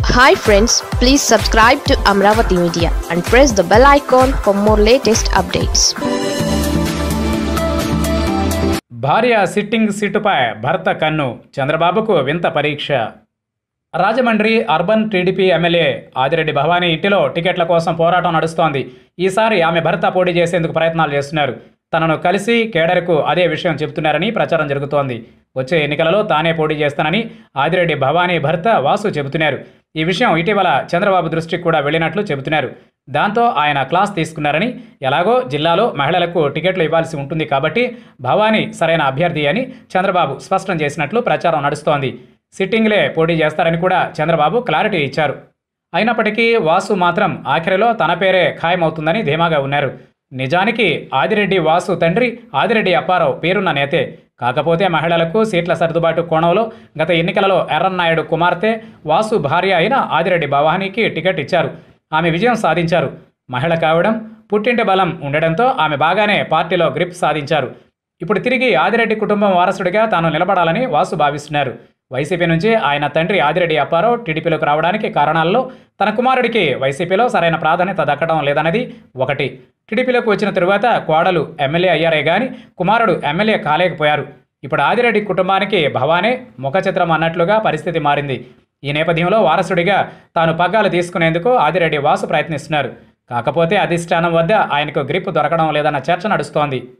Hi friends, please subscribe to Amaravathi Media and press the bell icon for more latest updates. భార్య sitting సీటుపై భర్త కన్ను, చంద్రబాబుకు వింత పరీక్ష. Rajahmundry urban TDP MLA Adireddy Bhavani ఇంటిలో టికెట్ల కోసం పోరాటం నడుస్తోంది. ఈసారి ఆమె భర్త పోటీ చేసేందుకు ప్రయత్నాలు చేస్తున్నారు. తనను కలిసి కేడర్కు అదే విషయం చెబుతున్నారని ప్రచారం జరుగుతోంది. వచ్చే ఎన్నికలలో తానే పోటీ చేస్తానని ఆదిరెడ్డి భవానీ భర్త వాసు చెబుతున్నారు. ఈ విషయం ఇటీవల చంద్రబాబు దృష్టికి కూడా వెళ్ళినట్లు చెబుతున్నారు. దాంతో ఆయన క్లాస్ తీసుకున్నారని, ఎలాగో జిల్లాలో మహిళలకు టికెట్లు ఇవ్వాల్సి ఉంటుంది కాబట్టి భవానీ సరైన అభ్యర్థి అని చంద్రబాబు స్పష్టం చేసినట్లు ప్రచారం నడుస్తోంది. సిట్టింగ్లే పోటీ చేస్తారని కూడా చంద్రబాబు క్లారిటీ ఇచ్చారు. అయినప్పటికీ వాసు మాత్రం ఆఖరిలో తన పేరే ఖాయమవుతుందని ధీమాగా ఉన్నారు. నిజానికి ఆదిరెడ్డి వాసు తండ్రి ఆదిరెడ్డి అప్పారావు పేరున్న నేతే. కాకపోతే మహిళలకు సీట్ల సర్దుబాటు కోణంలో గత ఎన్నికలలో ఎర్రన్నాయుడు కుమార్తె వాసు భార్య అయిన ఆదిరెడ్డి భవానీకి టికెట్ ఇచ్చారు. ఆమె విజయం సాధించారు. మహిళ కావడం, పుట్టింటి బలం ఉండడంతో ఆమె బాగానే పార్టీలో గ్రిప్ సాధించారు. ఇప్పుడు తిరిగి ఆదిరెడ్డి కుటుంబం వారసుడిగా తాను నిలబడాలని వాసు భావిస్తున్నారు. వైసీపీ నుంచి ఆయన తండ్రి ఆదిరెడ్డి అప్పారావు టీడీపీలోకి రావడానికి కారణాల్లో తన కుమారుడికి వైసీపీలో సరైన ప్రాధాన్యత దక్కడం లేదన్నది ఒకటి. టీడీపీలోకి వచ్చిన తరువాత కోడలు ఎమ్మెల్యే అయ్యారే గాని కుమారుడు ఎమ్మెల్యే కాలేకపోయారు. ఇప్పుడు ఆదిరెడ్డి కుటుంబానికి భవానే ముఖచిత్రం అన్నట్లుగా పరిస్థితి మారింది. ఈ నేపథ్యంలో వారసుడిగా తాను పగ్గాలు తీసుకునేందుకు ఆదిరెడ్డి వాసు ప్రయత్నిస్తున్నారు. కాకపోతే అధిష్టానం వద్ద ఆయనకు గ్రిప్ దొరకడం లేదన్న చర్చ నడుస్తోంది.